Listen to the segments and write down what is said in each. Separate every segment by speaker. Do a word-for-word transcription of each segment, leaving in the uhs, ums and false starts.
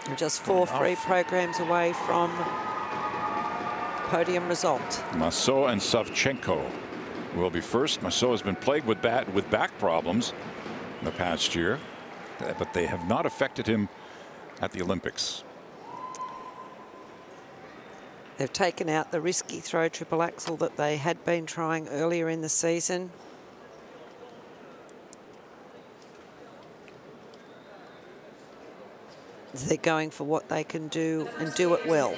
Speaker 1: And just four free programs away from podium result.
Speaker 2: Massot and Savchenko will be first. Massot has been plagued with bat with back problems in the past year, but they have not affected him at the Olympics.
Speaker 1: They've taken out the risky throw triple axel that they had been trying earlier in the season. They're going for what they can do and do it well.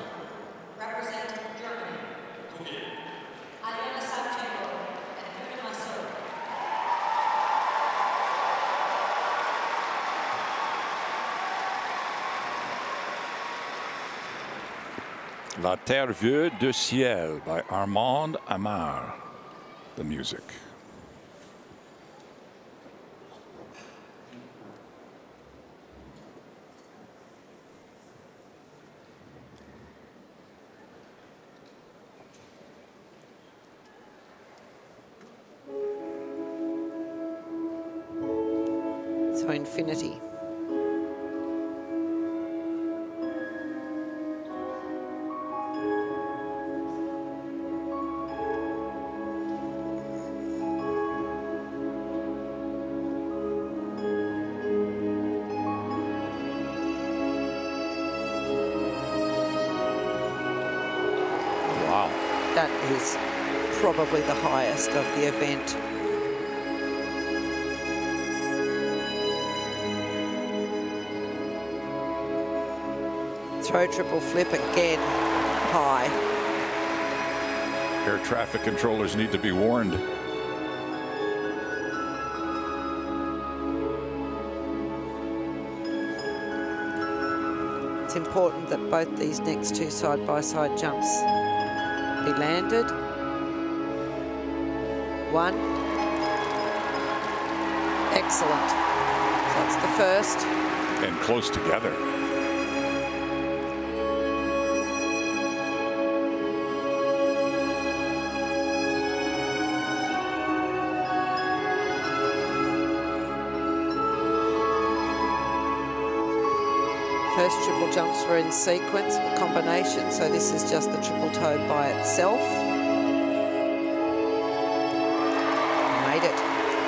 Speaker 2: La Terre Vue de Ciel by Armand Amar, the music.
Speaker 1: So infinity. That is probably the highest of the event. Throw triple flip again, high.
Speaker 2: Air traffic controllers need to be warned.
Speaker 1: It's important that both these next two side-by-side jumps be landed. One. Excellent. So that's the first.
Speaker 2: And close together.
Speaker 1: First triple jumps were in sequence, a combination, so this is just the triple toe by itself. Made it.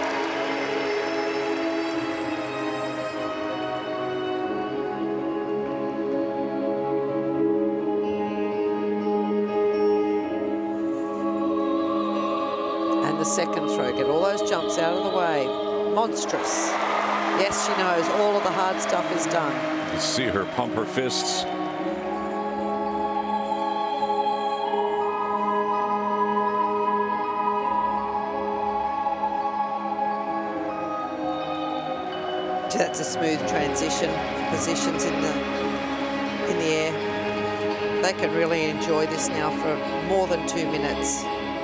Speaker 1: And the second throw, get all those jumps out of the way. Monstrous. Yes, she knows all of the hard stuff is done.
Speaker 2: You see her pump her fists.
Speaker 1: That's a smooth transition for positions in the in the air. They can really enjoy this now for more than two minutes.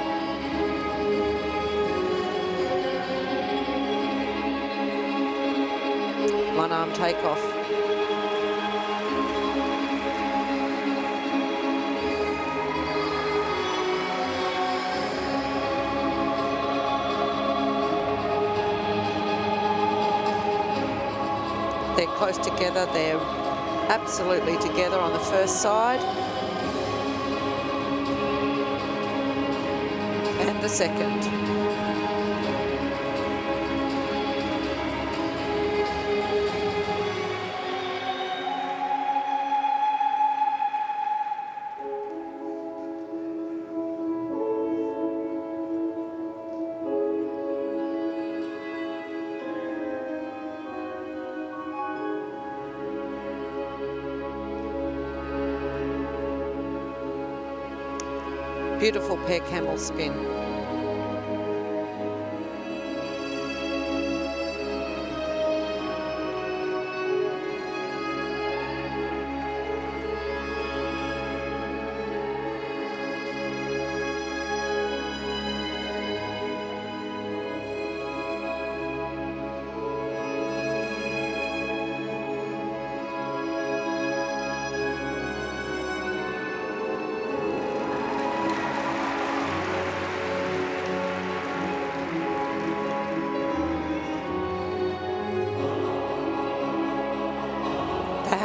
Speaker 1: One arm takeoff. They're close together. They're absolutely together on the first side. And the second. Beautiful pair camel spin.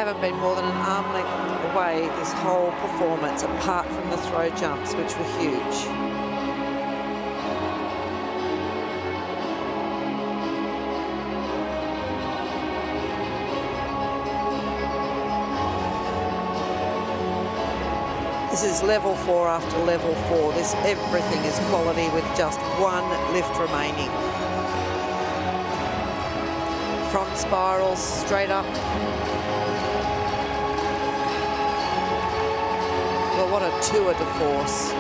Speaker 1: haven't been more than an arm length away this whole performance, apart from the throw jumps, which were huge. This is level four after level four. This everything is quality with just one lift remaining. Front spirals straight up. Well, what a tour de force.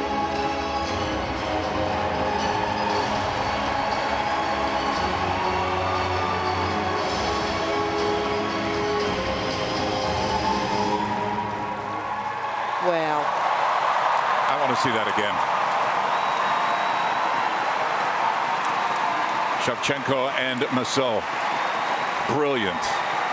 Speaker 1: Wow.
Speaker 2: I want to see that again. Savchenko and Massot. Brilliant.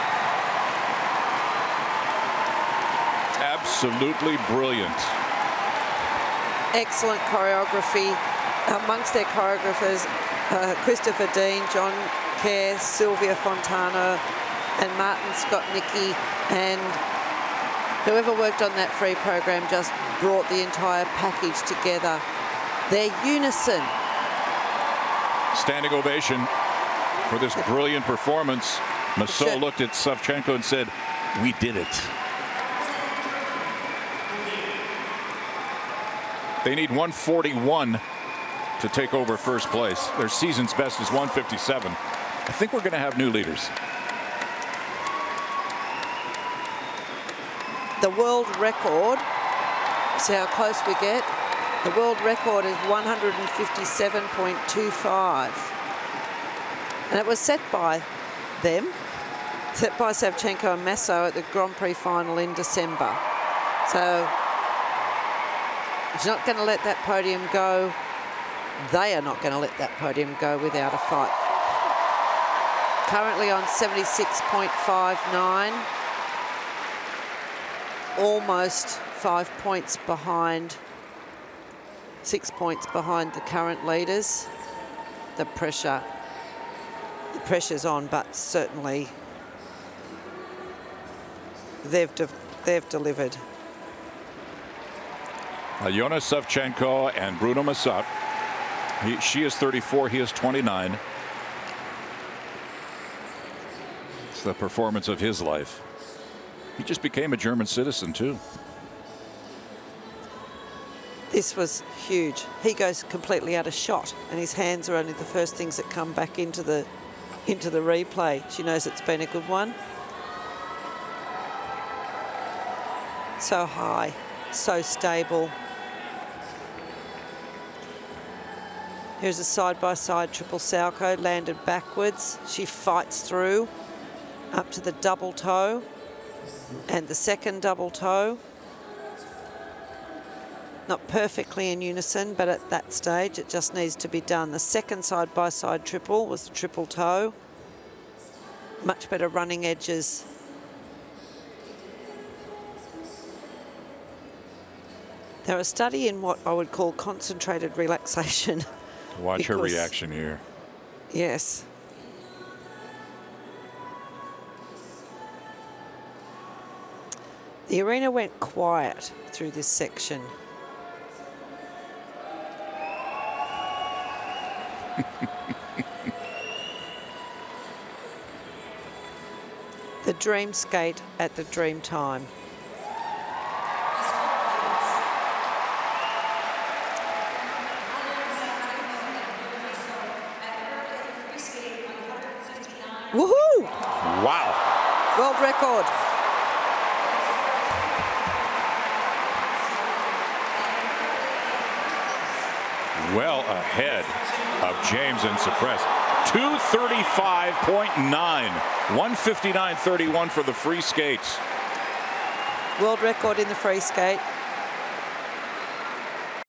Speaker 2: Absolutely brilliant.
Speaker 1: Excellent choreography. Amongst their choreographers, uh, Christopher Dean, John Kerr, Sylvia Fontana, and Martin Scott-Nicky, and whoever worked on that free program just brought the entire package together. Their unison.
Speaker 2: Standing ovation for this brilliant performance. Massot
Speaker 1: Sure.
Speaker 2: looked at Savchenko and said, "We did it." They need one forty-one to take over first place. Their season's best is one fifty-seven. I think we're going to have new leaders.
Speaker 1: The world record, see how close we get. The world record is one fifty-seven point two five. And it was set by them, set by Savchenko and Massot at the Grand Prix final in December. So he's not going to let that podium go. They are not going to let that podium go without a fight. Currently on seventy-six point five nine. Almost five points behind, six points behind the current leaders. The pressure, the pressure's on, but certainly they've de they've delivered.
Speaker 2: Alyona Savchenko and Bruno Massot. He, she is thirty-four, he is twenty-nine. It's the performance of his life. He just became a German citizen too.
Speaker 1: This was huge. He goes completely out of shot, and his hands are only the first things that come back into the into the replay. She knows it's been a good one. So high, so stable. Here's a side-by-side triple Salchow, landed backwards. She fights through up to the double toe and the second double toe. Not perfectly in unison, but at that stage it just needs to be done. The second side-by-side triple was the triple toe. Much better running edges. They're a study in what I would call concentrated relaxation.
Speaker 2: Watch her
Speaker 1: because,
Speaker 2: reaction here.
Speaker 1: Yes. The arena went quiet through this section. The dream skate at the dream time. Woohoo!
Speaker 2: Wow.
Speaker 1: World record.
Speaker 2: Well ahead of James and Suppress. two thirty-five point nine. one fifty-nine thirty-one for the free skates.
Speaker 1: World record in the free skate.